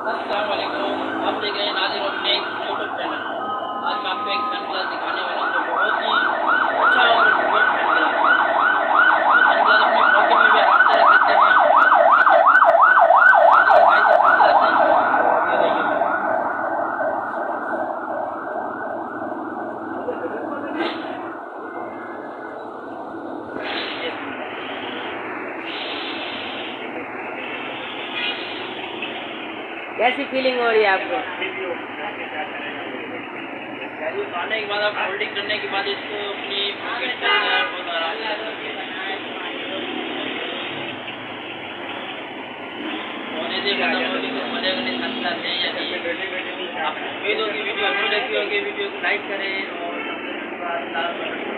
अस्सलाम वालेकुम। आप देख रहे हैं नाज़िर अपने यूट्यूब चैनल। आज मैं आपको एक सनग्लास दिखाने वाला हूं जो बहुत ही अच्छा और गुड सनग्लास है। सनग्लास अपने पॉकेट में भी आराम से रख सकते हैं। देखिए गाइस, ये सनग्लास है। ये देखिए, कैसी फीलिंग हो रही है आपको? ये खाने के बाद आप होल्डिंग करने के बाद इसको अपनी पॉकेट के अंदर बहुत आराम से रख सकते हैं। और ये खत्म होगी तो मजे करने सनग्लास है या नहीं। आप उम्मीद होगी वीडियो अच्छी लगी होगी, वीडियो को लाइक करें और